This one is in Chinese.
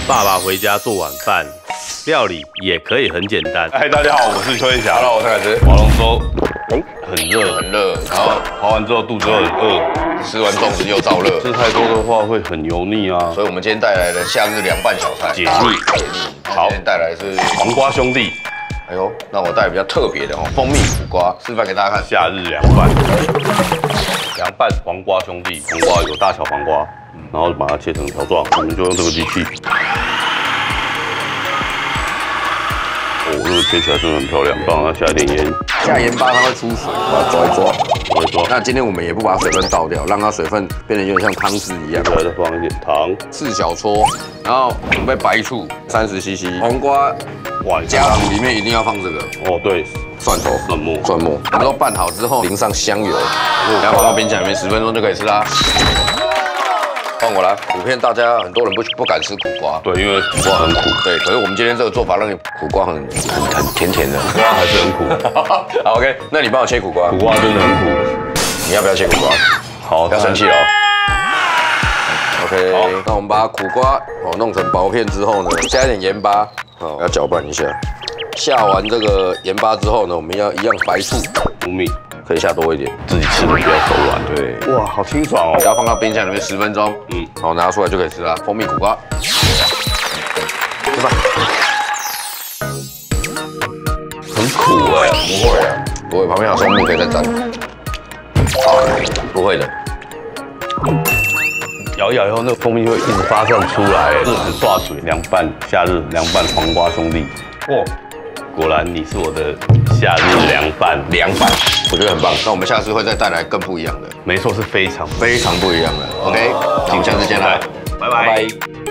爸爸回家做晚饭，料理也可以很简单。 嗨，大家好，我是邱彦霞。 Hello， 我是凯子。 划龙舟，很热， 很热，然后划完之后肚子又很饿， 吃完粽子又燥热， 吃太多的话会很油腻啊。 所以我们今天带来的夏日凉拌小菜， 解腻。 好，今天带来是黄瓜兄弟， 哎呦，那我带来比较特别的哦，蜂蜜苦瓜，示范给大家看。 夏日凉拌，凉拌黄瓜兄弟，黄瓜有大小黄瓜，然后把它切成条状，我们就用这个机器。哦，这个切起来真的很漂亮，帮它下一点盐， 下盐巴它会出水，把它抓一抓。 我说， 那今天我们也不把水分倒掉，让它水分变得有点像汤汁一样。 再放一点糖， 4小撮，然后准备白醋30 cc， 黄瓜哇， 家煮里面一定要放这个哦，对， 蒜头、 蒜末， 蒜末，然后拌好之后淋上香油，然后放到冰箱里面10分钟就可以吃啦。换我啦！普遍大家很多人不敢吃苦瓜， 对，因为苦瓜很苦， 对，可是我们今天这个做法让你苦瓜很甜甜的， 苦瓜还是很苦。 好 ，OK， 那你帮我切苦瓜， 苦瓜真的很苦， 你要不要切苦瓜？ 好， 不要生气哦。OK， 那我们把苦瓜弄成薄片之后呢，加一点盐巴，要搅拌一下。下完这个盐巴之后呢，我们要一样白醋、 蜂蜜。 可以下多一点， 自己吃的比较手软。 对， 哇，好清爽哦！ 然后放到冰箱里面10分钟，好拿出来就可以吃啦。蜂蜜苦瓜，吃吧。 很苦哎， 不会啊，不会，旁边有松露可以再沾。不会的。 摇一摇以后，那个蜂蜜会一直发散出来，是很抓嘴。凉拌夏日凉拌黄瓜兄弟，哇，果然你是我的夏日凉拌。 我觉得很棒。那我们下次会再带来更不一样的， 没错，是非常非常不一样的。OK，那我们下次见啦， 拜拜。